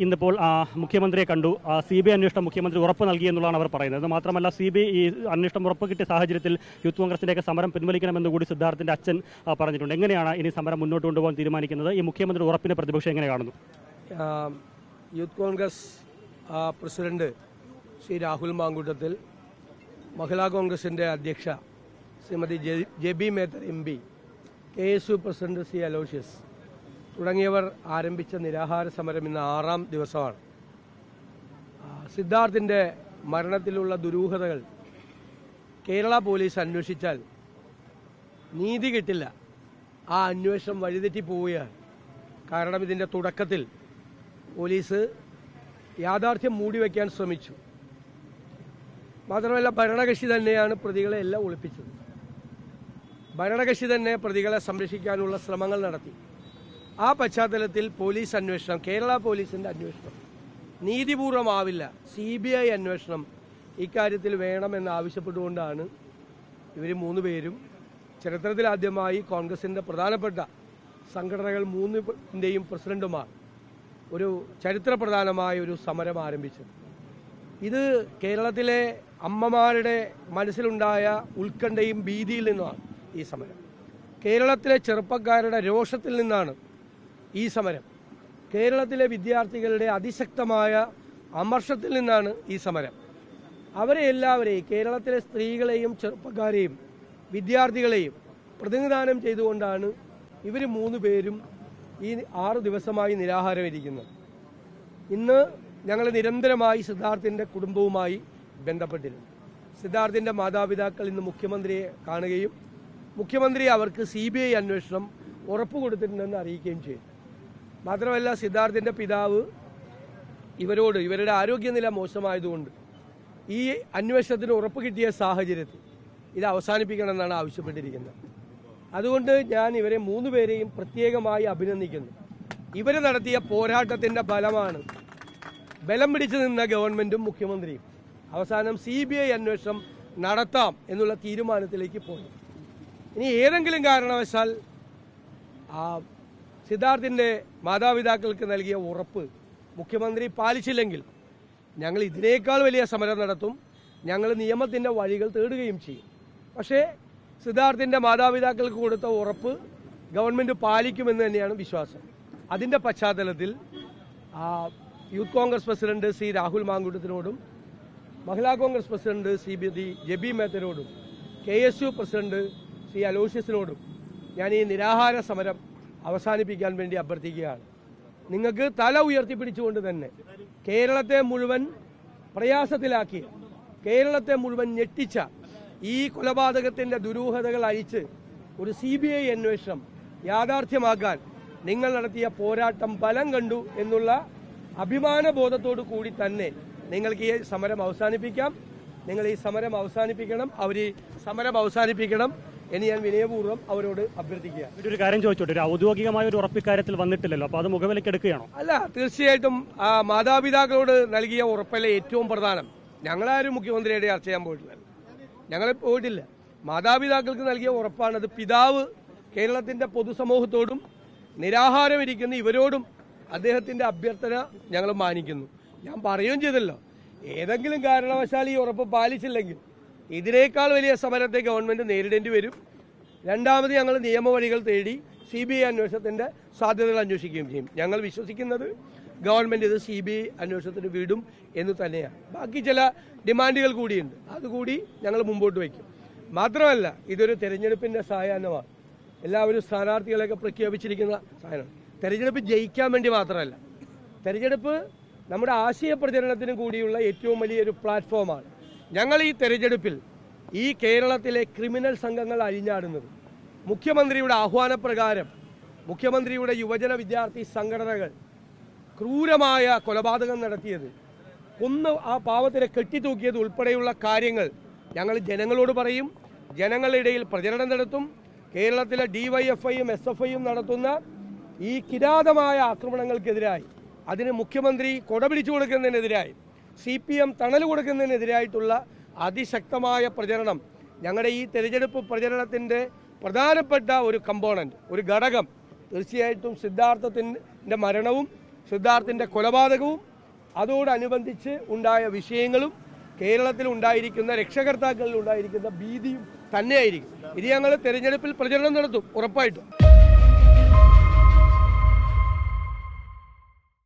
ഇന്നിപ്പോൾ മുഖ്യമന്ത്രിയെ കണ്ടു. CBI അന്വേഷണം മുഖ്യമന്ത്രി ഉറപ്പ് നൽകിയെന്നുള്ളതാണ് അവർ പറയുന്നത്. മാത്രമല്ല CBI ഈ അന്വേഷണം ഉറപ്പ് കിട്ടിയ സാഹചര്യത്തിൽ യൂത്ത് കോൺഗ്രസിൻ്റെയൊക്കെ സമരം പിൻവലിക്കണമെന്ന് കൂടി സിദ്ധാർത്ഥിൻ്റെ അച്ഛൻ പറഞ്ഞിട്ടുണ്ട്. എങ്ങനെയാണ് ഇനി സമരം മുന്നോട്ട് കൊണ്ടുപോകാൻ തീരുമാനിക്കുന്നത്? ഈ മുഖ്യമന്ത്രി ഉറപ്പിനെ പ്രതിപക്ഷം എങ്ങനെ കാണുന്നു? യൂത്ത് കോൺഗ്രസ് പ്രസിഡന്റ് ശ്രീ രാഹുൽ മാങ്കൂട്ടത്തിൽ, മഹിളാ കോൺഗ്രസിൻ്റെ അധ്യക്ഷ Shrimati Jebi Mather MP, KSU president Shri Aloysius തുടങ്ങിയവർ ആരംഭിച്ച നിരാഹാര സമരം ഇന്ന് 6ാം ദിവസമാണ്. സിദ്ധാർത്ഥിൻ്റെ മരണത്തിലുള്ള ദുരൂഹതകൾ കേരള പോലീസ് അന്വേഷിച്ചാൽ നീതി കിട്ടില്ല. ആ അന്വേഷണം വഴിതെറ്റി പോവുകയാണ്. കാരണം ഇതിൻ്റെ തുടക്കത്തിൽ പോലീസ് യാഥാർത്ഥ്യം മൂടിവെക്കാൻ ശ്രമിച്ചു. മാത്രമല്ല ഭരണകക്ഷി തന്നെയാണ് പ്രതികളെ എല്ലാം ഒളിപ്പിച്ചത്. ഭരണകക്ഷി തന്നെ പ്രതികളെ സംരക്ഷിക്കാനുള്ള ശ്രമങ്ങൾ നടത്തി. ആ പശ്ചാത്തലത്തിൽ പോലീസ് അന്വേഷണം, കേരള പോലീസിൻ്റെ അന്വേഷണം നീതിപൂർവമാവില്ല, CBI അന്വേഷണം ഇക്കാര്യത്തിൽ വേണമെന്ന് ആവശ്യപ്പെട്ടുകൊണ്ടാണ് ഇവർ 3 പേരും ചരിത്രത്തിലാദ്യമായി കോൺഗ്രസിൻ്റെ പ്രധാനപ്പെട്ട സംഘടനകൾ 3ൻ്റെയും പ്രസിഡന്റുമാർ ഒരു ചരിത്രപ്രധാനമായ ഒരു സമരം ആരംഭിച്ചത്. ഇത് കേരളത്തിലെ അമ്മമാരുടെ മനസ്സിലുണ്ടായ ഉത്കണ്ഠയും ഭീതിയിൽ നിന്നാണ് ഈ സമരം. കേരളത്തിലെ ചെറുപ്പക്കാരുടെ രോഷത്തിൽ നിന്നാണ് ഈ സമരം. കേരളത്തിലെ വിദ്യാർത്ഥികളുടെ അതിശക്തമായ അമർഷത്തിൽ നിന്നാണ് ഈ സമരം. അവരെ എല്ലാവരെയും, കേരളത്തിലെ സ്ത്രീകളെയും ചെറുപ്പക്കാരെയും വിദ്യാർത്ഥികളെയും പ്രതിനിധാനം ചെയ്തുകൊണ്ടാണ് ഇവർ 3 പേരും ഈ 6 ദിവസമായി നിരാഹാരം ഇരിക്കുന്നത്. ഇന്ന് ഞങ്ങൾ നിരന്തരമായി സിദ്ധാർത്ഥിൻ്റെ കുടുംബവുമായി ബന്ധപ്പെട്ടിരുന്നു. സിദ്ധാർത്ഥിൻ്റെ മാതാപിതാക്കൾ ഇന്ന് മുഖ്യമന്ത്രിയെ കാണുകയും മുഖ്യമന്ത്രി അവർക്ക് CBI അന്വേഷണം ഉറപ്പ് കൊടുത്തിട്ടുണ്ടെന്ന് അറിയിക്കുകയും ചെയ്തു. മാത്രമല്ല സിദ്ധാർത്ഥിൻ്റെ പിതാവ് ഇവരോട് ഇവരുടെ ആരോഗ്യനില മോശമായതുകൊണ്ട് ഈ അന്വേഷണത്തിന് ഉറപ്പ് കിട്ടിയ സാഹചര്യത്തിൽ ഇത് അവസാനിപ്പിക്കണമെന്നാണ് ആവശ്യപ്പെട്ടിരിക്കുന്നത്. അതുകൊണ്ട് ഞാൻ ഇവരെ 3 പേരെയും പ്രത്യേകമായി അഭിനന്ദിക്കുന്നു. ഇവർ നടത്തിയ പോരാട്ടത്തിൻ്റെ ഫലമാണ് ബലം പിടിച്ചു നിന്ന ഗവൺമെൻറ്റും മുഖ്യമന്ത്രിയും അവസാനം CBI അന്വേഷണം നടത്താം എന്നുള്ള തീരുമാനത്തിലേക്ക് പോയി. ഇനി ഏതെങ്കിലും കാരണവശാൽ സിദ്ധാർത്ഥിൻ്റെ മാതാപിതാക്കൾക്ക് നൽകിയ ഉറപ്പ് മുഖ്യമന്ത്രി പാലിച്ചില്ലെങ്കിൽ ഞങ്ങൾ ഇതിനേക്കാൾ വലിയ സമരം നടത്തും. ഞങ്ങൾ നിയമത്തിൻ്റെ വഴികൾ തേടുകയും ചെയ്യും. പക്ഷേ സിദ്ധാർത്ഥിൻ്റെ മാതാപിതാക്കൾക്ക് കൊടുത്ത ഉറപ്പ് ഗവൺമെൻറ് പാലിക്കുമെന്ന് തന്നെയാണ് വിശ്വാസം. അതിൻ്റെ പശ്ചാത്തലത്തിൽ യൂത്ത് കോൺഗ്രസ് പ്രസിഡന്റ് ശ്രീ രാഹുൽ മാങ്കൂട്ടത്തിനോടും മഹിളാ കോൺഗ്രസ് പ്രസിഡന്റ് ശ്രീമതി ജെബി മേത്തരോടും KSU പ്രസിഡന്റ് ശ്രീ അലോഷ്യസിനോടും ഞാൻ ഈ നിരാഹാര സമരം അവസാനിപ്പിക്കാൻ വേണ്ടി അഭ്യർത്ഥിക്കുകയാണ്. നിങ്ങൾക്ക് തല ഉയർത്തിപ്പിടിച്ചുകൊണ്ട് തന്നെ കേരളത്തെ മുഴുവൻ പ്രയാസത്തിലാക്കിയ, കേരളത്തെ മുഴുവൻ ഞെട്ടിച്ച ഈ കൊലപാതകത്തിൻ്റെ ദുരൂഹതകൾ അഴിച്ച് ഒരു CBI അന്വേഷണം യാഥാർത്ഥ്യമാക്കാൻ നിങ്ങൾ നടത്തിയ പോരാട്ടം ഫലം കണ്ടു എന്നുള്ള അഭിമാനബോധത്തോടു കൂടി തന്നെ നിങ്ങൾക്ക് ഈ സമരം അവസാനിപ്പിക്കാം. നിങ്ങൾ ഈ സമരം അവസാനിപ്പിക്കണം, അവർ ഈ സമരം അവസാനിപ്പിക്കണം എന്ന് ഞാൻ വിനയപൂർവ്വം അവരോട് അഭ്യർത്ഥിക്കുക. ഒരു കാര്യം ചോദിച്ചോട്ടെ, ഒരു ഔദ്യോഗികമായ ഒരു ഉറപ്പിക്കാര്യത്തിൽ വന്നിട്ടില്ലല്ലോ, അപ്പോൾ അത് മുഖവിലേക്ക് എടുക്കുകയാണോ? അല്ല, തീർച്ചയായിട്ടും മാതാപിതാക്കളോട് നൽകിയ ഉറപ്പല്ലേ ഏറ്റവും പ്രധാനം. ഞങ്ങളാരും മുഖ്യമന്ത്രിയുടെ ചർച്ച ചെയ്യാൻ പോയിട്ടില്ല, ഞങ്ങൾ പോയിട്ടില്ല. മാതാപിതാക്കൾക്ക് നൽകിയ ഉറപ്പാണത്. പിതാവ് കേരളത്തിൻ്റെ പൊതുസമൂഹത്തോടും നിരാഹാരം ഇരിക്കുന്ന ഇവരോടും അദ്ദേഹത്തിൻ്റെ അഭ്യർത്ഥന ഞങ്ങൾ മാനിക്കുന്നു. ഞാൻ പറയുകയും ചെയ്തല്ലോ, ഏതെങ്കിലും കാരണവശാൽ ഈ ഉറപ്പ് പാലിച്ചില്ലെങ്കിൽ ഇതിനേക്കാൾ വലിയ സമരത്തെ ഗവൺമെൻറ് നേരിടേണ്ടി വരും. രണ്ടാമത് ഞങ്ങൾ നിയമവഴികൾ തേടി CBI അന്വേഷണത്തിൻ്റെ സാധ്യതകൾ അന്വേഷിക്കുകയും ചെയ്യും. ഞങ്ങൾ വിശ്വസിക്കുന്നത് ഗവൺമെൻറ് ഇത് CBI അന്വേഷണത്തിന് വിടും എന്ന് തന്നെയാണ്. ബാക്കി ചില ഡിമാൻഡുകൾ കൂടിയുണ്ട്, അതുകൂടി ഞങ്ങൾ മുമ്പോട്ട് വയ്ക്കും. മാത്രമല്ല ഇതൊരു തെരഞ്ഞെടുപ്പിൻ്റെ സായാഹ്നമാണ്. എല്ലാവരും സ്ഥാനാർത്ഥികളെയൊക്കെ പ്രഖ്യാപിച്ചിരിക്കുന്ന സാധനമാണ്. തെരഞ്ഞെടുപ്പ് ജയിക്കാൻ വേണ്ടി മാത്രമല്ല, തെരഞ്ഞെടുപ്പ് നമ്മുടെ ആശയ പ്രചരണത്തിന് കൂടിയുള്ള ഏറ്റവും വലിയൊരു പ്ലാറ്റ്ഫോമാണ്. ഞങ്ങൾ ഈ തെരഞ്ഞെടുപ്പിൽ ഈ കേരളത്തിലെ ക്രിമിനൽ സംഘങ്ങൾ അഴിഞ്ഞാടുന്നത്, മുഖ്യമന്ത്രിയുടെ ആഹ്വാനപ്രകാരം മുഖ്യമന്ത്രിയുടെ യുവജന വിദ്യാർത്ഥി സംഘടനകൾ ക്രൂരമായ കൊലപാതകം നടത്തിയത്, കൊന്ന് ആ പാവത്തിനെ കെട്ടിത്തൂക്കിയത് ഉൾപ്പെടെയുള്ള കാര്യങ്ങൾ ഞങ്ങൾ ജനങ്ങളോട് പറയും. ജനങ്ങളുടെ ഇടയിൽ പ്രചരണം നടത്തും. കേരളത്തിലെ DYFIയും SFIയും നടത്തുന്ന ഈ കിരാതമായ ആക്രമണങ്ങൾക്കെതിരായി, അതിന് മുഖ്യമന്ത്രി കൊടപിടിച്ചു കൊടുക്കുന്നതിനെതിരായി, CPM തണൽ കൊടുക്കുന്നതിനെതിരായിട്ടുള്ള അതിശക്തമായ പ്രചരണം ഞങ്ങളുടെ ഈ തെരഞ്ഞെടുപ്പ് പ്രചരണത്തിൻ്റെ പ്രധാനപ്പെട്ട ഒരു കമ്പോണൻറ്റ്, ഒരു ഘടകം തീർച്ചയായിട്ടും സിദ്ധാർത്ഥത്തിൻ്റെ മരണവും സിദ്ധാർത്ഥിൻ്റെ കൊലപാതകവും അതോടനുബന്ധിച്ച് ഉണ്ടായ വിഷയങ്ങളും കേരളത്തിൽ ഉണ്ടായിരിക്കുന്ന രക്ഷകർത്താക്കളിൽ ഉണ്ടായിരിക്കുന്ന ഭീതിയും തന്നെയായിരിക്കും. ഇത് ഞങ്ങൾ തെരഞ്ഞെടുപ്പിൽ പ്രചരണം നടത്തും ഉറപ്പായിട്ടും.